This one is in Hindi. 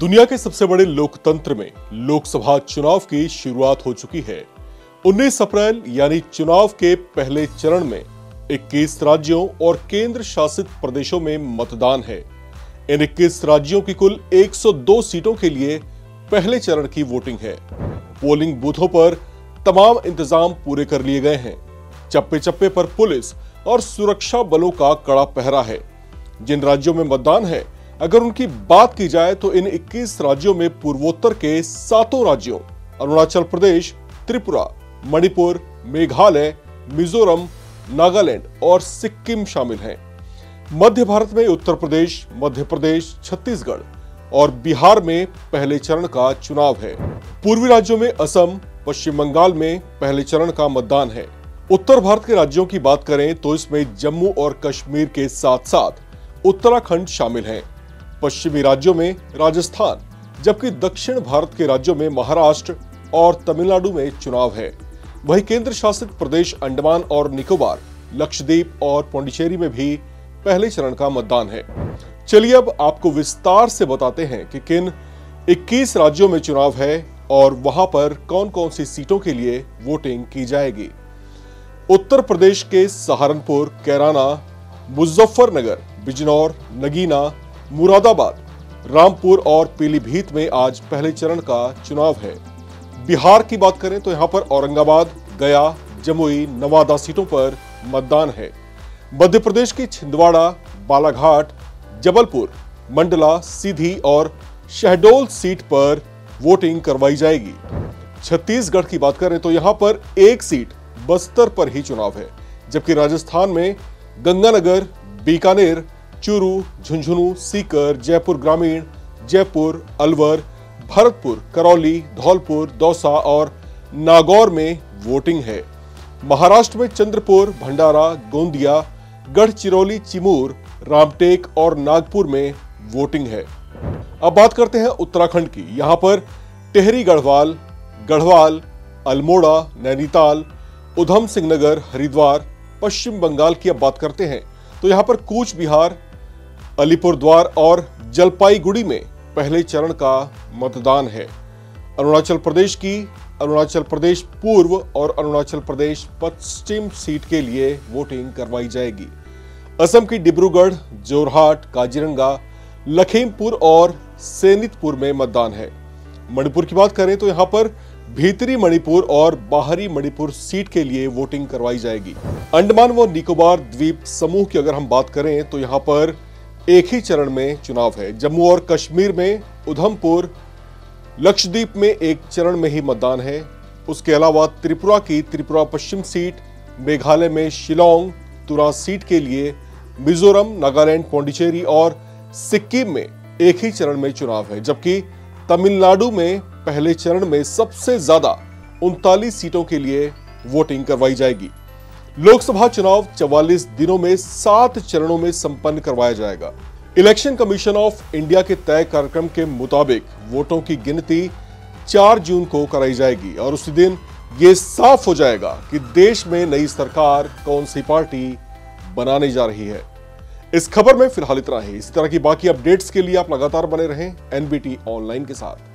दुनिया के सबसे बड़े लोकतंत्र में लोकसभा चुनाव की शुरुआत हो चुकी है। 19 अप्रैल यानी चुनाव के पहले चरण में 21 राज्यों और केंद्र शासित प्रदेशों में मतदान है। इन 21 राज्यों की कुल 102 सीटों के लिए पहले चरण की वोटिंग है। पोलिंग बूथों पर तमाम इंतजाम पूरे कर लिए गए हैं। चप्पे चप्पे पर पुलिस और सुरक्षा बलों का कड़ा पहरा है। जिन राज्यों में मतदान है, अगर उनकी बात की जाए तो इन 21 राज्यों में पूर्वोत्तर के 7 राज्यों अरुणाचल प्रदेश, त्रिपुरा, मणिपुर, मेघालय, मिजोरम, नागालैंड और सिक्किम शामिल हैं। मध्य भारत में उत्तर प्रदेश, मध्य प्रदेश, छत्तीसगढ़ और बिहार में पहले चरण का चुनाव है। पूर्वी राज्यों में असम, पश्चिम बंगाल में पहले चरण का मतदान है। उत्तर भारत के राज्यों की बात करें तो इसमें जम्मू और कश्मीर के साथ साथ उत्तराखंड शामिल हैं। पश्चिमी राज्यों में राजस्थान, जबकि दक्षिण भारत के राज्यों में महाराष्ट्र और तमिलनाडु में चुनाव है। वहीं केंद्र शासित प्रदेश अंडमान और निकोबार, लक्षद्वीप और पौंडीचेरी में भी पहले चरण का मतदान है। चलिए अब आपको विस्तार से बताते हैं कि किन 21 राज्यों में चुनाव है और वहां पर कौन कौन सी सीटों के लिए वोटिंग की जाएगी। उत्तर प्रदेश के सहारनपुर, कैराना, मुजफ्फरनगर, बिजनौर, नगीना, मुरादाबाद, रामपुर और पीलीभीत में आज पहले चरण का चुनाव है। बिहार की बात करें तो यहां पर औरंगाबाद, गया, जमुई, नवादा सीटों पर मतदान है। मध्य प्रदेश की छिंदवाड़ा, बालाघाट, जबलपुर, मंडला, सीधी और शहडोल सीट पर वोटिंग करवाई जाएगी। छत्तीसगढ़ की बात करें तो यहां पर एक सीट बस्तर पर ही चुनाव है, जबकि राजस्थान में गंगानगर, बीकानेर, चूरू, झुंझुनू, सीकर, जयपुर ग्रामीण, जयपुर, अलवर, भरतपुर, करौली, धौलपुर, दौसा और नागौर में वोटिंग है। महाराष्ट्र में चंद्रपुर, भंडारा, गोंदिया, गढ़चिरौली, चिमूर, रामटेक और नागपुर में वोटिंग है। अब बात करते हैं उत्तराखंड की। यहां पर टिहरी गढ़वाल, गढ़वाल, अल्मोड़ा, नैनीताल, उधम सिंह नगर, हरिद्वार। पश्चिम बंगाल की अब बात करते हैं तो यहां पर कूच बिहार, अलीपुरद्वार और जलपाईगुड़ी में पहले चरण का मतदान है। अरुणाचल प्रदेश की अरुणाचल प्रदेश पूर्व और अरुणाचल प्रदेश पश्चिम सीट के लिए वोटिंग करवाई जाएगी। असम की डिब्रूगढ़, जोरहाट, काजीरंगा, लखीमपुर और सैनितपुर में मतदान है। मणिपुर की बात करें तो यहां पर भीतरी मणिपुर और बाहरी मणिपुर सीट के लिए वोटिंग करवाई जाएगी। अंडमान व निकोबार द्वीप समूह की अगर हम बात करें तो यहां पर एक ही चरण में चुनाव है। जम्मू और कश्मीर में उधमपुर, लक्षद्वीप में एक चरण में ही मतदान है। उसके अलावा त्रिपुरा की त्रिपुरा पश्चिम सीट, मेघालय में शिलोंग, तुरा सीट के लिए, मिजोरम, नागालैंड, पौंडीचेरी और सिक्किम में एक ही चरण में चुनाव है। जबकि तमिलनाडु में पहले चरण में सबसे ज्यादा 39 सीटों के लिए वोटिंग करवाई जाएगी। लोकसभा चुनाव 44 दिनों में 7 चरणों में संपन्न करवाया जाएगा। इलेक्शन कमीशन ऑफ इंडिया के तय कार्यक्रम के मुताबिक वोटों की गिनती 4 जून को कराई जाएगी और उसी दिन यह साफ हो जाएगा कि देश में नई सरकार कौन सी पार्टी बनाने जा रही है। इस खबर में फिलहाल इतना ही। इसी तरह की बाकी अपडेट्स के लिए आप लगातार बने रहें एनबीटी ऑनलाइन के साथ।